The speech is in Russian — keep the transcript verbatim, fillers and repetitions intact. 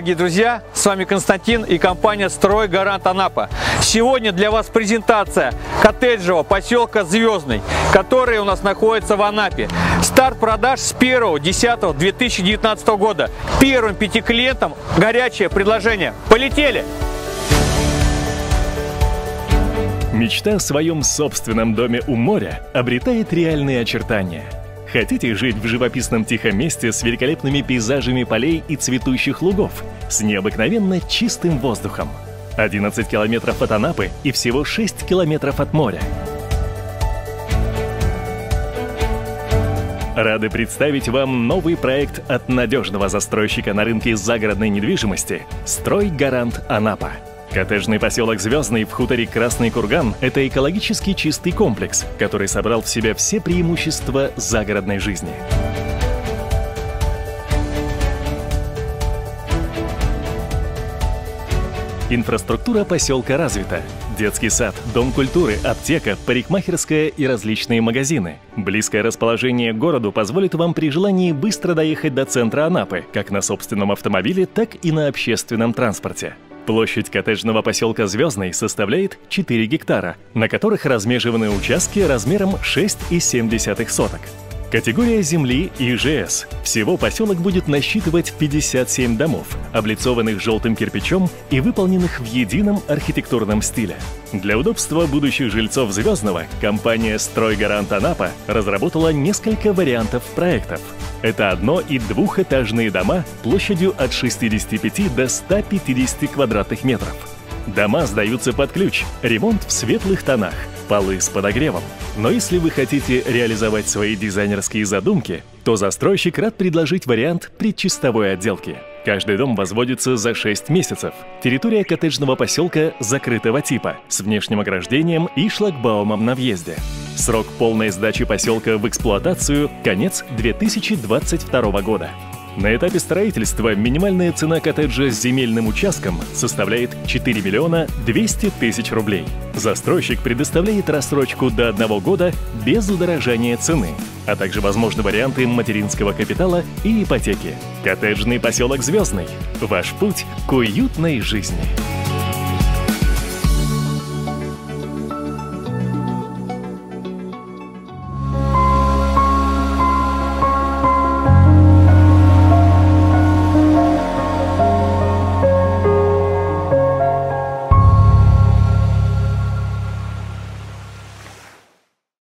дорогие друзья! С вами Константин и компания «Стройгарант Анапа». Сегодня для вас презентация коттеджного поселка Звездный, который у нас находится в Анапе. Старт продаж с первого десятого две тысячи девятнадцатого года. Первым пяти клиентам горячее предложение. Полетели! Мечта о своем собственном доме у моря обретает реальные очертания. Хотите жить в живописном тихом месте с великолепными пейзажами полей и цветущих лугов, с необыкновенно чистым воздухом? одиннадцать километров от Анапы и всего шесть километров от моря. Рады представить вам новый проект от надежного застройщика на рынке загородной недвижимости «Стройгарант Анапа». Коттеджный поселок Звездный в хуторе Красный Курган – это экологически чистый комплекс, который собрал в себя все преимущества загородной жизни. Инфраструктура поселка развита. Детский сад, дом культуры, аптека, парикмахерская и различные магазины. Близкое расположение к городу позволит вам при желании быстро доехать до центра Анапы, как на собственном автомобиле, так и на общественном транспорте. Площадь коттеджного поселка Звездный составляет четыре гектара, на которых размежеваны участки размером шесть и семь десятых соток. Категория земли И Ж С. Всего поселок будет насчитывать пятьдесят семь домов, облицованных желтым кирпичом и выполненных в едином архитектурном стиле. Для удобства будущих жильцов Звездного компания «Стройгарант Анапа» разработала несколько вариантов проектов. Это одно- и двухэтажные дома площадью от шестидесяти пяти до ста пятидесяти квадратных метров. Дома сдаются под ключ, ремонт в светлых тонах, полы с подогревом. Но если вы хотите реализовать свои дизайнерские задумки, то застройщик рад предложить вариант предчистовой отделки. Каждый дом возводится за шесть месяцев. Территория коттеджного поселка закрытого типа, с внешним ограждением и шлагбаумом на въезде. Срок полной сдачи поселка в эксплуатацию – конец две тысячи двадцать второго года. На этапе строительства минимальная цена коттеджа с земельным участком составляет четыре миллиона двести тысяч рублей. Застройщик предоставляет рассрочку до одного года без удорожания цены, а также возможны варианты материнского капитала и ипотеки. Коттеджный поселок Звездный. Ваш путь к уютной жизни.